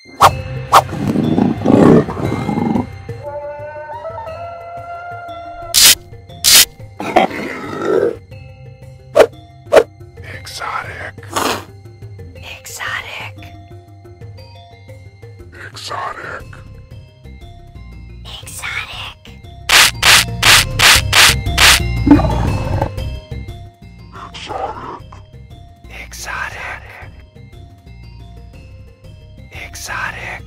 Exotic. Exotic. Exotic. Exotic. Exotic. Exotic.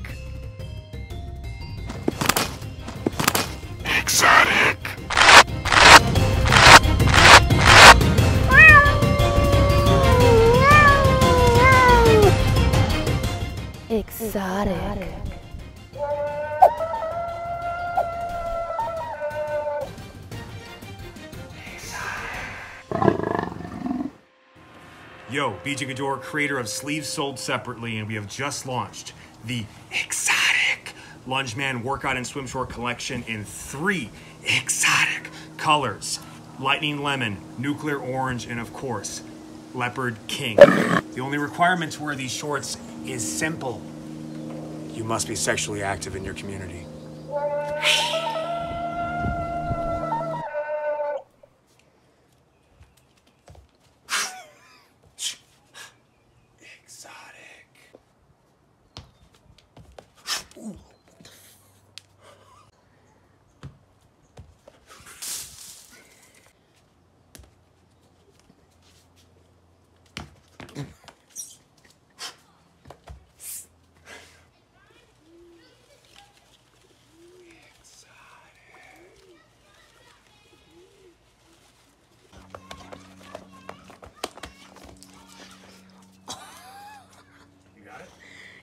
Exotic. Exotic. Yo, BJ Gador, creator of Sleeves Sold Separately, and we have just launched the exotic LungeMan workout and swim short collection in 3 exotic colors: Lightning Lemon, Nuclear Orange, and of course, Leopard King. The only requirement to wear these shorts is simple. You must be sexually active in your community. Exotic. Ooh.